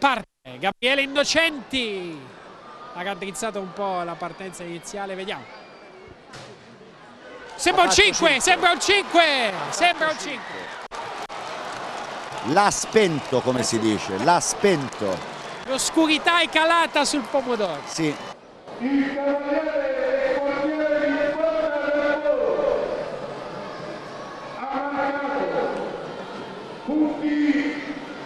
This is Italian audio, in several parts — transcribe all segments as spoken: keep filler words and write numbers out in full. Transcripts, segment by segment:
parte Gabriele Innocenti, ha caratterizzato un po' la partenza iniziale, vediamo. Sembra un cinque, sembra un cinque, sembra un cinque. L'ha spento, come si dice, l'ha spento. L'oscurità è calata sul pomodoro. Sì. Il cavaliere portiere di Porta del Foro ha marcato punti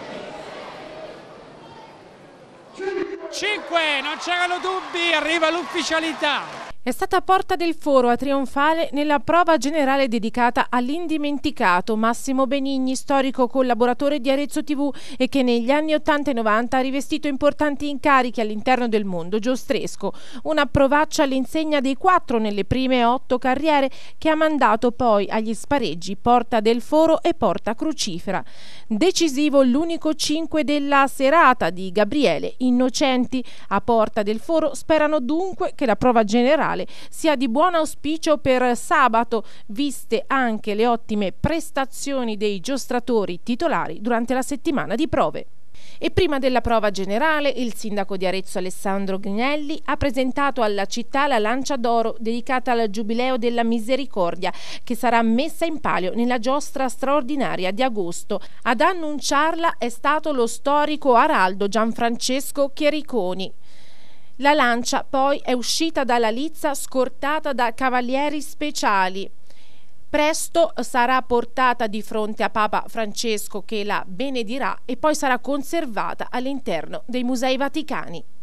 cinque, non c'erano dubbi, arriva l'ufficialità. È stata Porta del Foro a trionfare nella prova generale dedicata all'indimenticato Massimo Benigni, storico collaboratore di Arezzo tivù e che negli anni ottanta e novanta ha rivestito importanti incarichi all'interno del mondo giostresco. Una provaccia all'insegna dei quattro nelle prime otto carriere che ha mandato poi agli spareggi Porta del Foro e Porta Crucifera. Decisivo l'unico cinque della serata di Gabriele Innocenti. A Porta del Foro sperano dunque che la prova generale sia di buon auspicio per sabato, viste anche le ottime prestazioni dei giostratori titolari durante la settimana di prove. E prima della prova generale, il sindaco di Arezzo Alessandro Grinelli ha presentato alla città la lancia d'oro dedicata al Giubileo della Misericordia, che sarà messa in palio nella giostra straordinaria di agosto. Ad annunciarla è stato lo storico araldo Gianfrancesco Chiericoni. La lancia poi è uscita dalla lizza scortata da cavalieri speciali. Presto sarà portata di fronte a Papa Francesco, che la benedirà, e poi sarà conservata all'interno dei Musei Vaticani.